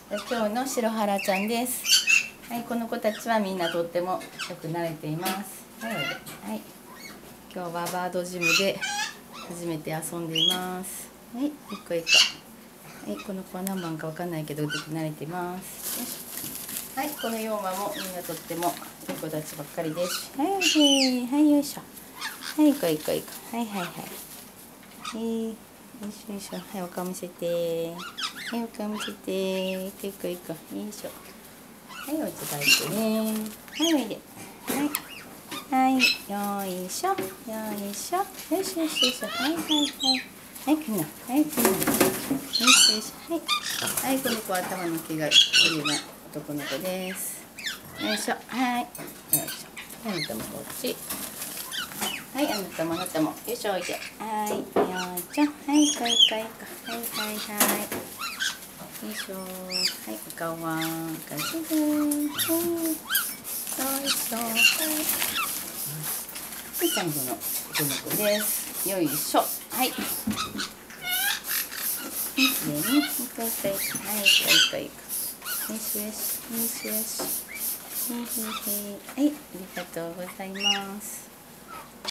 今日の白原ちゃんです。はい、この子たちはみんなとってもよく慣れています。はい、はい、今日はバードジムで初めて遊んでいます。はい、一個一個。はい、この子は何番かわかんないけど、よく慣れています。はい、この4羽もみんなとってもいい子たちばっかりです。はい、はい、よいしょ。はい、行こう行こう行こう。はい、はい、はい。よいしょよいしょ。はい、お顔見せて。はい、お顔見せて。行こう行こう行こう。よいしょ。はい、お家帰ってね。はい、おいで。はい。はい、よいしょ。よいしょ。よしよしよし。はい、はい、はい。はい、くんな。はい、くんな。よしよし。はい。はい、この子は頭の毛がきれいな男の子です。よいしょ。はい。よいしょ。はい、あなたもこっち。はい、あなたもあなたも。よいしょ、おいで。はい、よいしょ。はい、こいこいこ。はい、はい、はい。よいしょ。はい、お顔は。かしぐ。よいしょ。はい。で、最後のこの子です。よいしょ。はい。きれいに。はい、こいこい。はい、こいこい。よしよし。よしよし。はい、ありがとうございます。